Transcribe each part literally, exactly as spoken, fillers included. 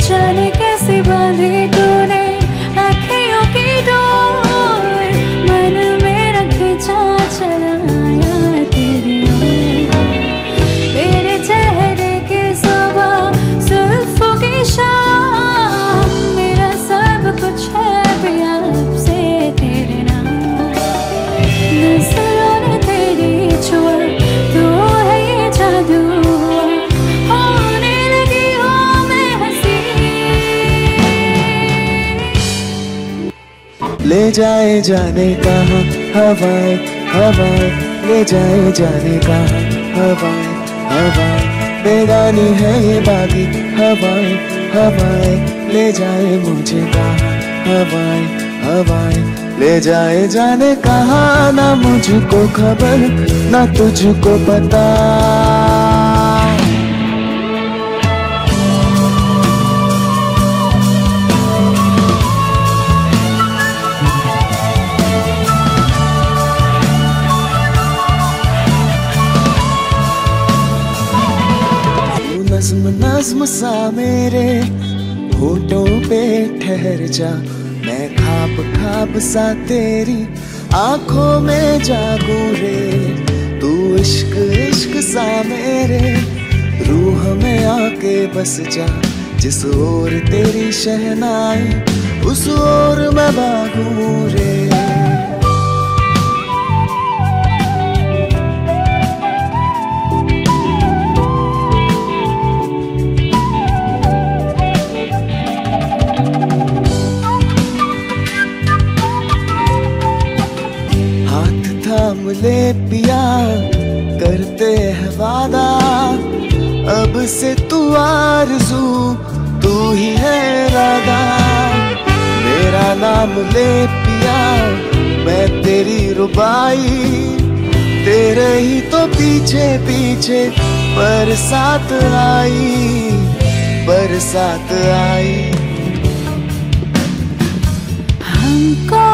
जाने कैसे बांधी तूने आँखियों की डोर, मन मेरा खींचा चला आया तेरी ओर। तेरे चेहरे की सुबह जुल्फों की शाम, मेरा सब कुछ है भी आपसे तेरे नाम। नज़रों ने तेरी छुआ, तू है ये जादू हुआ, होने लगी हूँ मैं हंसी। ले जाए जाने कहाँ हवाएं हवाएं, ले जाए जाने कहाँ हवाएं हवाएं, बेगानी है ये बागी हवाएं हवाएं, ले जाए मुझे कहाँ हवाएं हवाएं, ले जाए जाने कहाँ, ना मुझको खबर ना तुझको पता। नज़्म नज़्म सा मेरे होठों पे ठहर जा, मैं खाब खाब सा तेरी आंखों में जागूं रे। तू इश्क इश्क सा मेरे रूह में आके बस जा, जिस ओर तेरी शहनाई उस ओर मैं भागूं रे। ले पिया करते हैं वादा, अब से तू आरज़ू तू ही है इरादा। मेरा नाम ले पिया मैं तेरी रुबाई, तेरे ही तो पीछे पीछे बरसात आई बरसात आई। हमको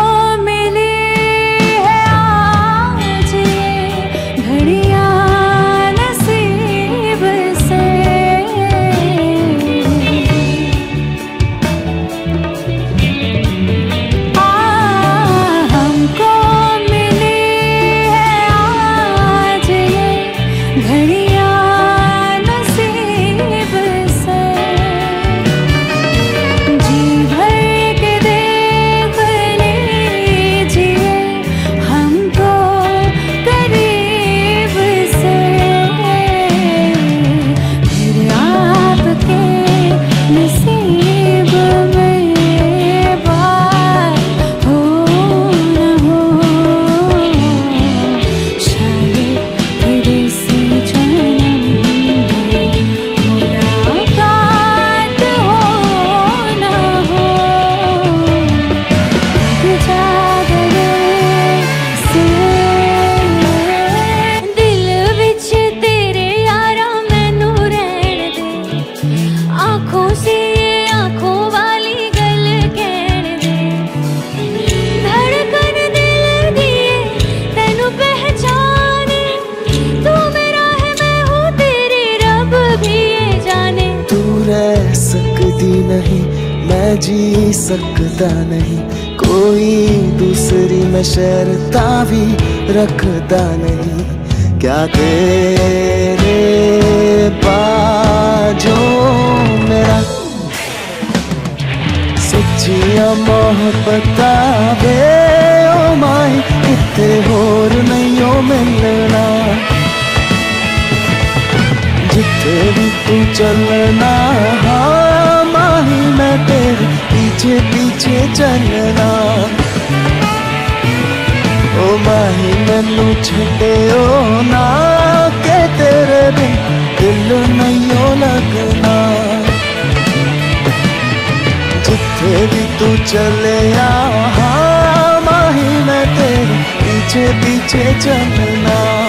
नहीं मैं जी सकता नहीं, कोई दूसरी मैं शर्ता भी रखता नहीं। क्या तेरे बाजों मेरा सच्चिया मोहब्बत वे ओ माई, किते होर नहीं ओ मिलना। जिथे भी तू चलना हाँ माही, मैं तेरे पीछे पीछे चलना। ओ माही मैनू छड्डियो ना, के तेरे बिन दिल नहीं ओ लगना। जिथे भी तू चले हाँ माही, मैं तेरे पीछे पीछे चलना।